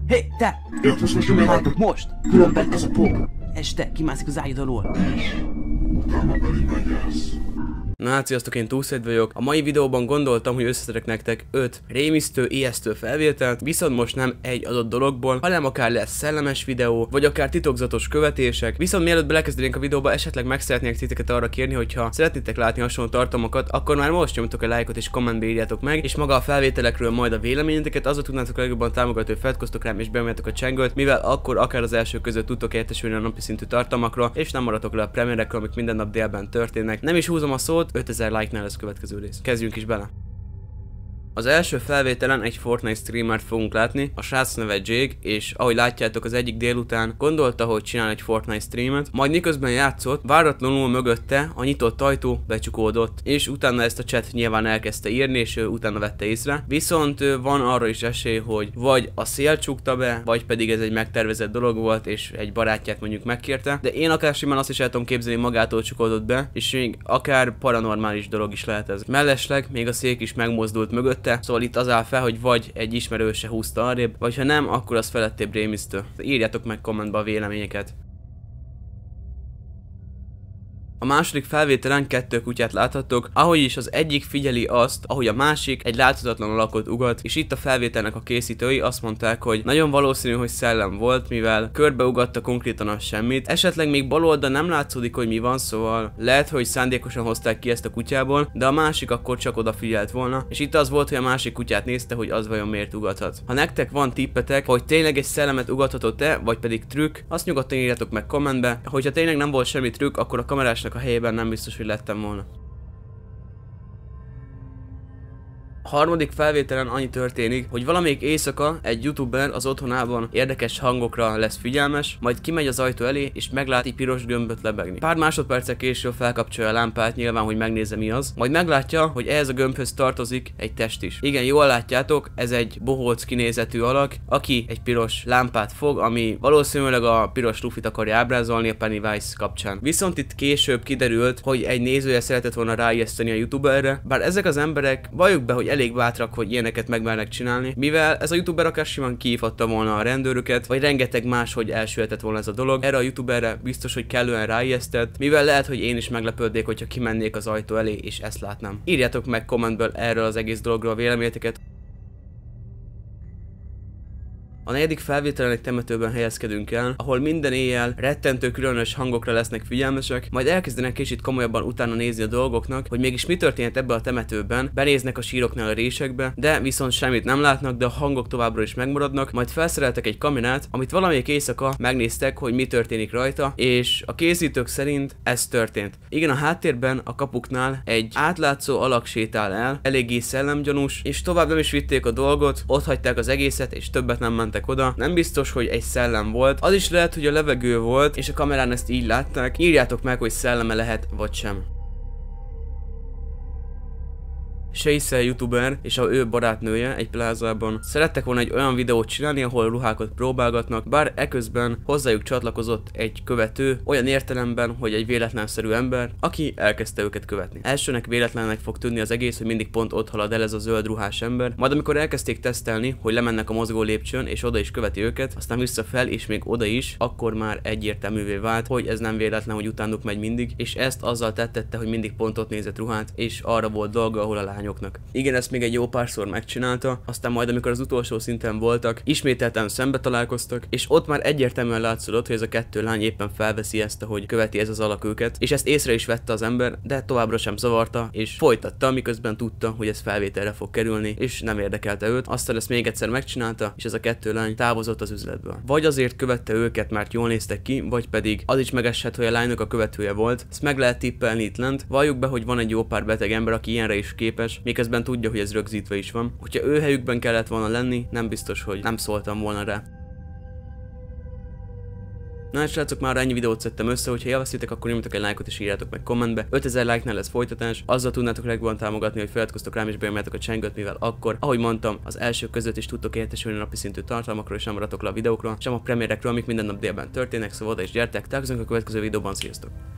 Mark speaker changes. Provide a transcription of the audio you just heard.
Speaker 1: Hé, te!
Speaker 2: Értesz, hogy
Speaker 1: Most!
Speaker 2: különben ez a pop.
Speaker 1: Este kimászik az ágyad alól.
Speaker 2: Utána pedig megjelsz.
Speaker 3: Na hát sziasztok, én Túlszed vagyok. A mai videóban gondoltam, hogy összeszedek nektek 5 rémisztő, ijesztő felvételt, viszont most nem egy adott dologból, hanem akár lesz szellemes videó, vagy akár titokzatos követések. Viszont mielőtt belekezdenénk a videóba, esetleg meg szeretnék titeket arra kérni, hogyha szeretnétek látni hasonló tartalmakat, akkor már most nyomjatok a lájkot és kommentbe írjátok meg, és maga a felvételekről majd a véleményeteket, azzal tudnátok legjobban támogatni, hogy feliratkoztok rám és benyomjátok a csengőt, mivel akkor akár az első között tudtok értesülni a napi szintű tartalmakról, és nem maradtok le a premierekről, amik minden nap délben történnek. Nem is húzom a szót, 5000 like-nál lesz a következő rész. Kezdjünk is bele. Az első felvételen egy Fortnite streamert fogunk látni, a srác neve Jake, és ahogy látjátok az egyik délután gondolta, hogy csinál egy Fortnite streamet, majd miközben játszott, váratlanul mögötte a nyitott ajtó becsukódott, és utána ezt a chat nyilván elkezdte írni, és ő utána vette észre. Viszont van arra is esély, hogy vagy a szél csukta be, vagy pedig ez egy megtervezett dolog volt, és egy barátját mondjuk megkérte, de én akár simán azt is el tudom képzelni, magától csukódott be, és még akár paranormális dolog is lehet ez. Mellesleg még a szék is megmozdult mögötte. Szóval itt az áll fel, hogy vagy egy ismerőse húzta arrébb, vagy ha nem, akkor az felettébb rémisztő. Írjátok meg kommentbe a véleményeket. A második felvételen 2 kutyát láthattok, ahogy is az egyik figyeli azt, ahogy a másik egy láthatatlan alakot ugat, és itt a felvételnek a készítői azt mondták, hogy nagyon valószínű, hogy szellem volt, mivel körbeugatta konkrétan a semmit. Esetleg még bal oldal nem látszódik, hogy mi van, szóval lehet, hogy szándékosan hozták ki ezt a kutyából, de a másik akkor csak odafigyelt volna, és itt az volt, hogy a másik kutyát nézte, hogy az vajon miért ugathat. Ha nektek van tippetek, hogy tényleg egy szellemet ugathatott-e, vagy pedig trükk, azt nyugodtan írjátok meg kommentbe. Hogyha tényleg nem volt semmi trükk, akkor a kamerás a helyében nem biztos, hogy lettem volna. A harmadik felvételen annyi történik, hogy valamelyik éjszaka egy youtuber az otthonában érdekes hangokra lesz figyelmes, majd kimegy az ajtó elé és meglát egy piros gömböt lebegni. Pár másodperccel később felkapcsolja a lámpát, nyilván, hogy megnézze mi az, majd meglátja, hogy ehhez a gömbhöz tartozik egy test is. Igen, jól látjátok, ez egy bohóc kinézetű alak, aki egy piros lámpát fog, ami valószínűleg a piros lufit akarja ábrázolni a Pennywise kapcsán. Viszont itt később kiderült, hogy egy nézője szeretett volna ráijeszteni a youtuberre, bár ezek az emberek, valljuk be, hogy elég bátrak, hogy ilyeneket megmernek csinálni, mivel ez a youtuber akár simán kihívhatta volna a rendőröket, vagy rengeteg más, hogy elsülhetett volna ez a dolog. Erre a youtuberre biztos, hogy kellően ráijesztett, mivel lehet, hogy én is meglepődnék, hogyha kimennék az ajtó elé, és ezt látnám. Írjátok meg kommentből erről az egész dologról a véleményeteket. A negyedik felvételen egy temetőben helyezkedünk el, ahol minden éjjel rettentő különös hangokra lesznek figyelmesek, majd elkezdenek kicsit komolyabban utána nézni a dolgoknak, hogy mégis mi történt ebbe a temetőben, benéznek a síroknál a résekbe, de viszont semmit nem látnak, de a hangok továbbra is megmaradnak, majd felszereltek egy kamerát, amit valamelyik éjszaka megnéztek, hogy mi történik rajta, és a készítők szerint ez történt. Igen, a háttérben a kapuknál egy átlátszó alak sétál el, eléggé szellemgyanús, és tovább nem is vitték a dolgot, ott hagyták az egészet, és többet nem mentek oda. Nem biztos, hogy egy szellem volt. Az is lehet, hogy a levegő volt, és a kamerán ezt így látták. Írjátok meg, hogy szelleme lehet, vagy sem. Shaysel youtuber és a ő barátnője egy plázában szerettek volna egy olyan videót csinálni, ahol ruhákat próbálgatnak, bár eközben hozzájuk csatlakozott egy követő, olyan értelemben, hogy egy véletlenszerű ember, aki elkezdte őket követni. Elsőnek véletlennek fog tűnni az egész, hogy mindig pont ott halad el ez a zöld ruhás ember, majd amikor elkezdték tesztelni, hogy lemennek a mozgó lépcsőn és oda is követi őket, aztán vissza fel és még oda is, akkor már egyértelművé vált, hogy ez nem véletlen, hogy utánuk megy mindig, és ezt azzal tettette, hogy mindig pont ott nézett ruhát, és arra volt dolga, ahol a lányoknak. Igen, ezt még egy jó párszor megcsinálta, aztán majd amikor az utolsó szinten voltak, ismételten szembe találkoztak, és ott már egyértelműen látszott, hogy ez a 2 lány éppen felveszi ezt, hogy követi ez az alak őket, és ezt észre is vette az ember, de továbbra sem zavarta, és folytatta, miközben tudta, hogy ez felvételre fog kerülni, és nem érdekelte őt. Aztán ezt még egyszer megcsinálta, és ez a 2 lány távozott az üzletből. Vagy azért követte őket, mert jól néztek ki, vagy pedig az is megesett, hogy a lánynak a követője volt. Ezt meg lehet tippelni itt lent. Valljuk be, hogy van egy jó pár beteg ember, aki ilyenre is képes, miközben tudja, hogy ez rögzítve is van. Hogyha ő helyükben kellett volna lenni, nem biztos, hogy nem szóltam volna rá. Na és srácok, már ennyi videót szedtem össze, hogyha élveztétek, akkor nyomjatok egy lájkot és írjátok meg kommentbe. 5000 like-nál lesz folytatás, azzal tudnátok legjobban támogatni, hogy feliratkoztok rám és benyomjátok a csengőt, mivel akkor, ahogy mondtam, az első között is tudtok értesülni a napi szintű tartalmakról, és nem maradtok le a videókról, sem a premierekről, amik minden nap délben történnek, szóval oda is gyertek, találkozunk a következő videóban, sziasztok!